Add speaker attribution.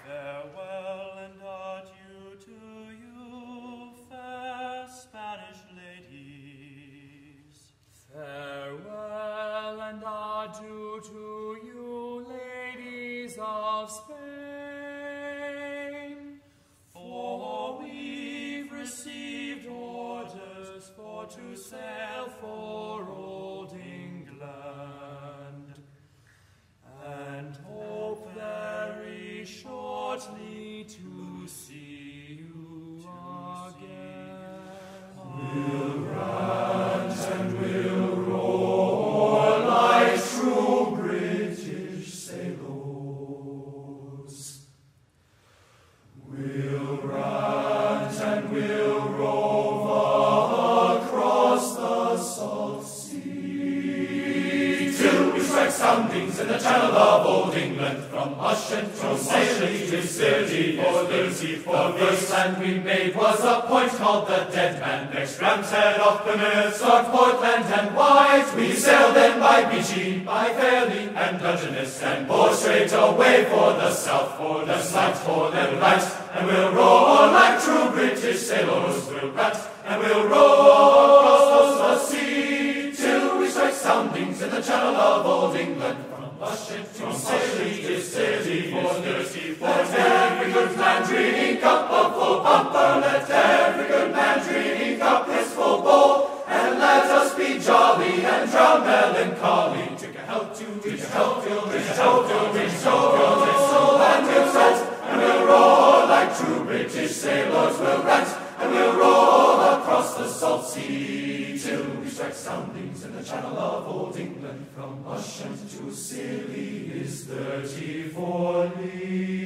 Speaker 1: Farewell and adieu to you, fair Spanish ladies.
Speaker 2: Farewell and adieu to you, ladies of Spain.
Speaker 1: For we've received orders for to sail for old England, and hope very shortly to see you again.
Speaker 3: We'll rant and we'll roar like true British sailors. We'll rant and we'll rove across the salt sea, till we strike soundings in the channel of old England, from Ushant to Saley to Scilly. For the first land we made was a point called the Dead Man, next Ramshead off Plymouth, North Portland and White. We sailed then by BGM, by Fairley and Dungeness, and bore straight away for the south, for the sight, for the light. And we'll roar like true British sailors, we'll rant and we'll roar across the sea, till we strike soundings in the channel of old England, from Ushant to Scilly to Scilly. Let every good man drink up a full bumper, let every good man drink up his full bowl, and let us be jolly and drown melancholy. Drink a health to, drink a health to, drink a health to, drink a health to, soul and we'll set, and we'll roar like true British sailors, we'll rant and we'll roar across the salt sea, till we strike soundings in the channel of old England, from Ushant to Scilly is 34 leagues.